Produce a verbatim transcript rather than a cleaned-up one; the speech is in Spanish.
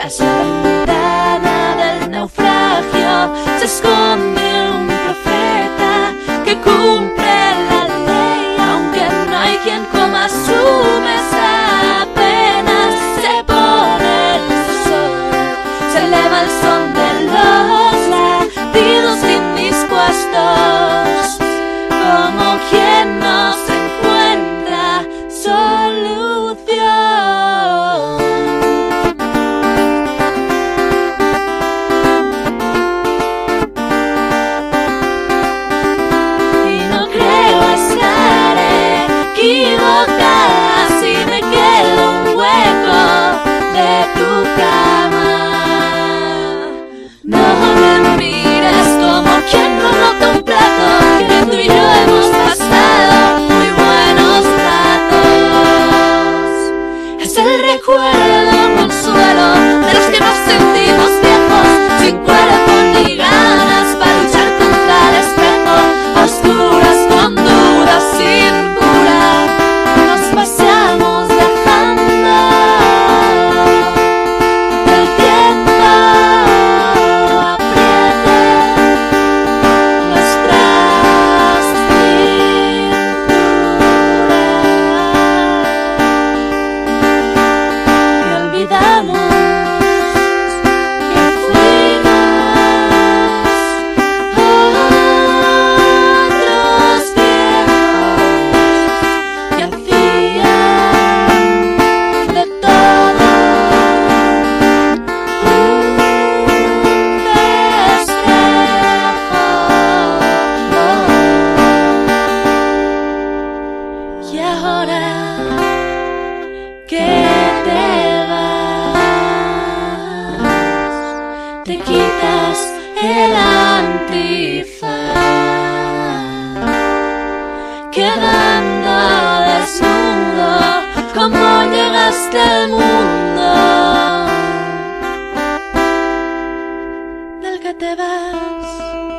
Tras la ventana del naufragio se esconde un profeta que cumple la ley, aunque no hay quien coma su mesa. Apenas se pone el sol, se eleva el son de los latidos indispuestos, como quien no se encuentra solución. Equivocada si me quedo un hueco de tu cama. No me mires como quien no nota un plato, que tú y yo hemos pasado muy buenos ratos. Es el recuerdo, consuelo de los que nos sentimos viejos, sin cuerpo ni ganas para luchar contra el espejo, a oscuras con dudas sin cura. Paseamos dejando que el tiempo apriete nuestras cinturas, y olvidamos que fuimos otros viejos que hacían de todo un despejo. Y ahora que te vas, te quitas el antifaz, quedando desnudo como llegaste al mundo del que te vas.